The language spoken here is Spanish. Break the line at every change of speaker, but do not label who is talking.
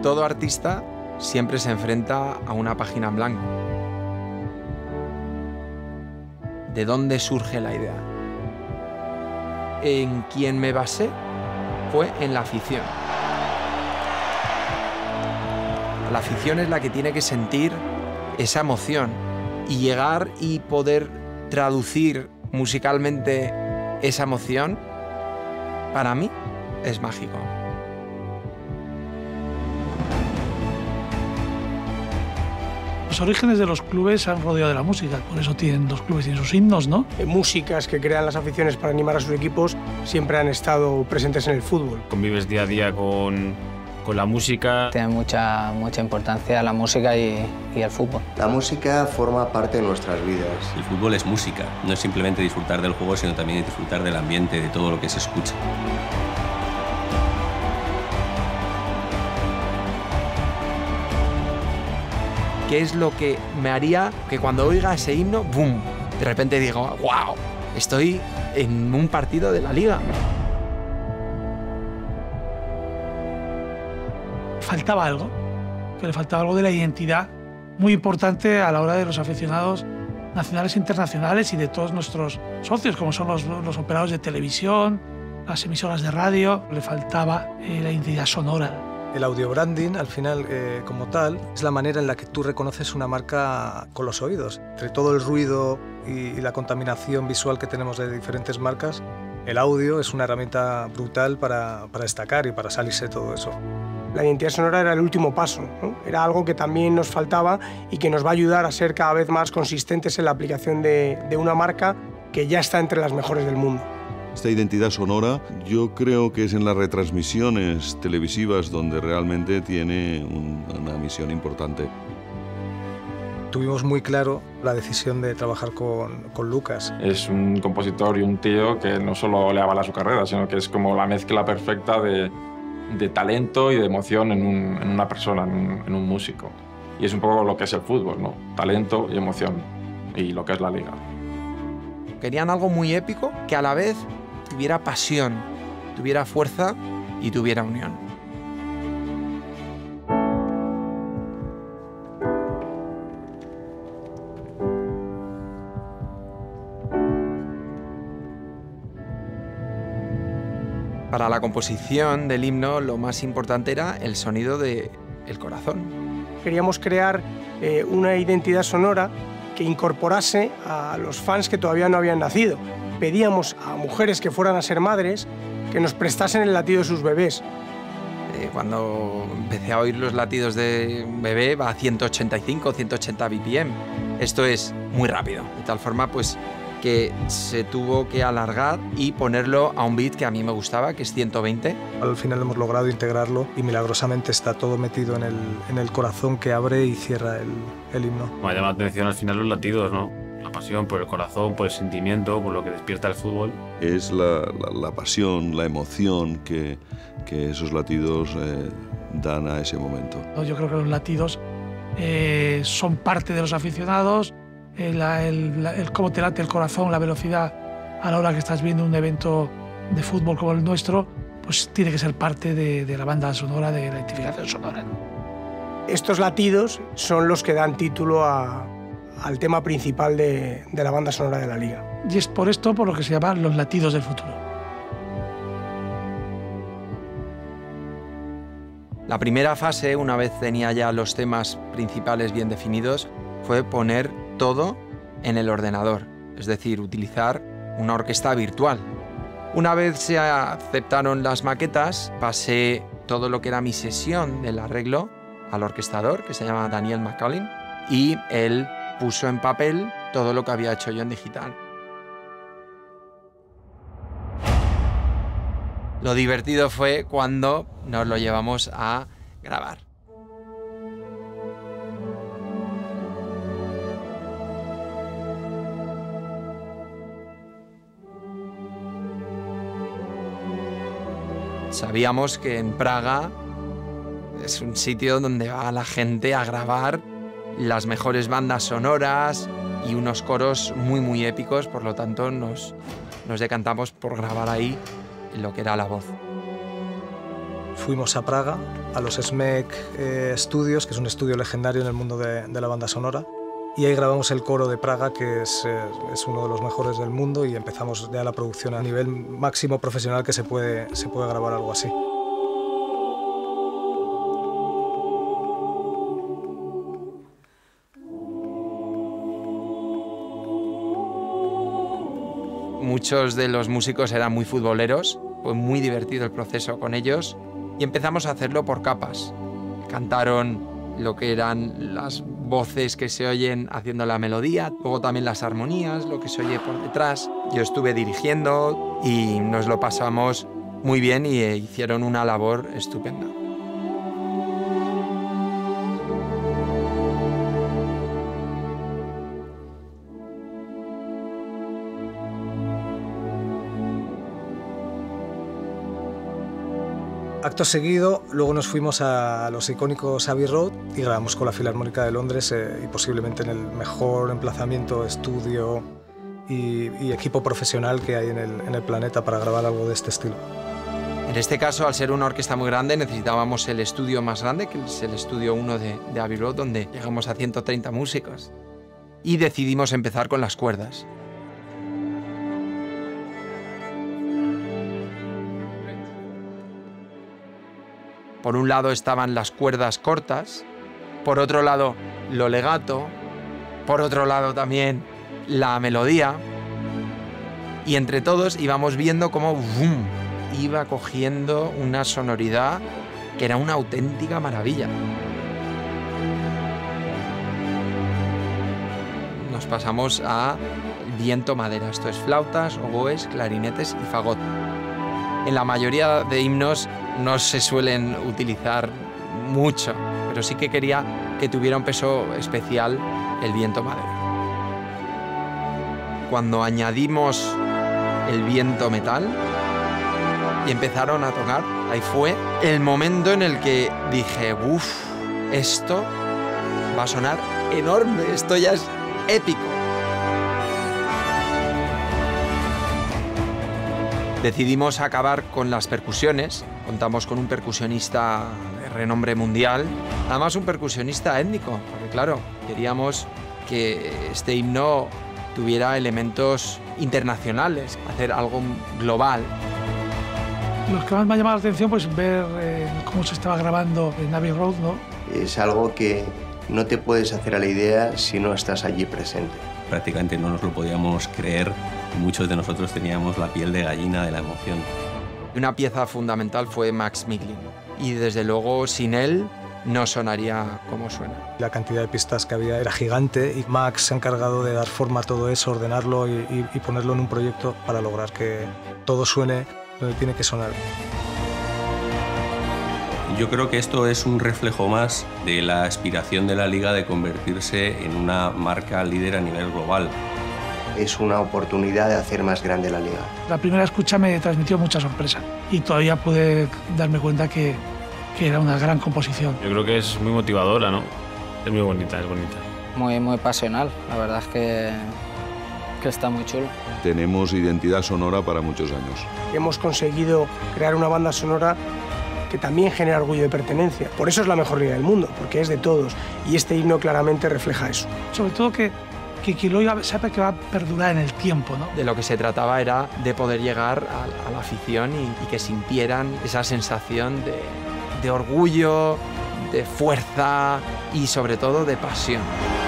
todo artista siempre se enfrenta a una página en blanco. ¿De dónde surge la idea? En quien me basé fue en la afición. La afición es la que tiene que sentir esa emoción y llegar y poder traducir musicalmente esa emoción, para mí, es mágico.
Los orígenes de los clubes se han rodeado de la música, por eso tienen los clubes, tienen sus himnos, ¿no?
Músicas que crean las aficiones para animar a sus equipos siempre han estado presentes en el fútbol.
Convives día a día con la música.
Tiene mucha importancia la música y el fútbol.
La música forma parte de nuestras vidas.
El fútbol es música, no es simplemente disfrutar del juego, sino también disfrutar del ambiente, de todo lo que se escucha.
¿Qué es lo que me haría que cuando oiga ese himno, ¡boom!, de repente digo, ¡wow!, estoy en un partido de la Liga?
Faltaba algo, que le faltaba algo de la identidad muy importante a la hora de los aficionados nacionales e internacionales y de todos nuestros socios, como son los operadores de televisión, las emisoras de radio. Le faltaba la identidad sonora.
El audio branding, al final, como tal, es la manera en la que tú reconoces una marca con los oídos. Entre todo el ruido y la contaminación visual que tenemos de diferentes marcas, el audio es una herramienta brutal para destacar y para salirse de todo eso.
La identidad sonora era el último paso, ¿no? Era algo que también nos faltaba y que nos va a ayudar a ser cada vez más consistentes en la aplicación de una marca que ya está entre las mejores del mundo.
Esta identidad sonora yo creo que es en las retransmisiones televisivas donde realmente tiene una misión importante.
Tuvimos muy claro la decisión de trabajar con Lucas.
Es un compositor y un tío que no solo le avala su carrera, sino que es como la mezcla perfecta de talento y de emoción en una persona, en un músico. Y es un poco lo que es el fútbol, ¿no? Talento y emoción, y lo que es la Liga.
Querían algo muy épico que a la vez tuviera pasión, tuviera fuerza y tuviera unión. Para la composición del himno lo más importante era el sonido del corazón.
Queríamos crear una identidad sonora que incorporase a los fans que todavía no habían nacido. Pedíamos a mujeres que fueran a ser madres que nos prestasen el latido de sus bebés.
Cuando empecé a oír los latidos de un bebé va a 185, 180 BPM. Esto es muy rápido, de tal forma pues que se tuvo que alargar y ponerlo a un beat que a mí me gustaba, que es 120.
Al final hemos logrado integrarlo y milagrosamente está todo metido en el corazón que abre y cierra el himno.
Me llama la atención al final los latidos, ¿no? La pasión por el corazón, por el sentimiento, por lo que despierta el fútbol.
Es la pasión, la emoción que esos latidos dan a ese momento.
Yo creo que los latidos son parte de los aficionados, el cómo te late el corazón, la velocidad a la hora que estás viendo un evento de fútbol como el nuestro, pues tiene que ser parte de la banda sonora, de la identificación sonora, ¿no?
Estos latidos son los que dan título al tema principal de la banda sonora de la Liga.
Y es por esto por lo que se llaman los latidos del futuro.
La primera fase, una vez tenía ya los temas principales bien definidos, fue poner todo en el ordenador, es decir, utilizar una orquesta virtual. Una vez se aceptaron las maquetas, pasé todo lo que era mi sesión del arreglo al orquestador, que se llama Daniel McCallum, y él puso en papel todo lo que había hecho yo en digital. Lo divertido fue cuando nos lo llevamos a grabar. Sabíamos que en Praga es un sitio donde va la gente a grabar las mejores bandas sonoras y unos coros muy épicos, por lo tanto nos decantamos por grabar ahí lo que era la voz.
fuimos a Praga, a los SMEC Studios, que es un estudio legendario en el mundo de la banda sonora, y ahí grabamos el coro de Praga, que es uno de los mejores del mundo, y empezamos ya la producción a nivel máximo profesional que se puede grabar algo así.
Muchos de los músicos eran muy futboleros, fue muy divertido el proceso con ellos y empezamos a hacerlo por capas. Cantaron lo que eran las voces que se oyen haciendo la melodía, luego también las armonías, lo que se oye por detrás. Yo estuve dirigiendo y nos lo pasamos muy bien y hicieron una labor estupenda.
Acto seguido, luego nos fuimos a los icónicos Abbey Road y grabamos con la Filarmónica de Londres y posiblemente en el mejor emplazamiento, estudio y equipo profesional que hay en el planeta para grabar algo de este estilo.
En este caso, al ser una orquesta muy grande, necesitábamos el estudio más grande, que es el estudio 1 de Abbey Road, donde llegamos a 130 músicos. Y decidimos empezar con las cuerdas. Por un lado estaban las cuerdas cortas, por otro lado lo legato, por otro lado también la melodía, y entre todos íbamos viendo cómo iba cogiendo una sonoridad que era una auténtica maravilla. Nos pasamos a viento madera, esto es flautas, oboes, clarinetes y fagot. En la mayoría de himnos no se suelen utilizar mucho, pero sí que quería que tuviera un peso especial el viento madera. Cuando añadimos el viento metal y empezaron a tocar, ahí fue el momento en el que dije, uff, esto va a sonar enorme, esto ya es épico. Decidimos acabar con las percusiones, contamos con un percusionista de renombre mundial, además un percusionista étnico, porque claro, queríamos que este himno tuviera elementos internacionales, hacer algo global.
Lo que más me ha llamado la atención, pues ver cómo se estaba grabando en Abbey Road, ¿no?
Es algo que no te puedes hacer a la idea si no estás allí presente.
Prácticamente no nos lo podíamos creer. Muchos de nosotros teníamos la piel de gallina de la emoción.
Una pieza fundamental fue Max Miglin y desde luego sin él no sonaría como suena.
La cantidad de pistas que había era gigante y Max se ha encargado de dar forma a todo eso, ordenarlo y ponerlo en un proyecto para lograr que todo suene donde tiene que sonar.
Yo creo que esto es un reflejo más de la aspiración de la Liga de convertirse en una marca líder a nivel global.
Es una oportunidad de hacer más grande la Liga.
La primera escucha me transmitió mucha sorpresa y todavía pude darme cuenta que era una gran composición.
Yo creo que es muy motivadora, ¿no? Es muy bonita, es bonita.
Muy pasional, la verdad es que está muy chulo.
Tenemos identidad sonora para muchos años.
Hemos conseguido crear una banda sonora que también genera orgullo de pertenencia. Por eso es la mejor liga del mundo, porque es de todos. Y este himno claramente refleja eso.
Sobre todo que quien lo oiga sepa que va a perdurar en el tiempo, ¿no?
De lo que se trataba era de poder llegar a la afición y que sintieran esa sensación de orgullo, de fuerza y sobre todo de pasión.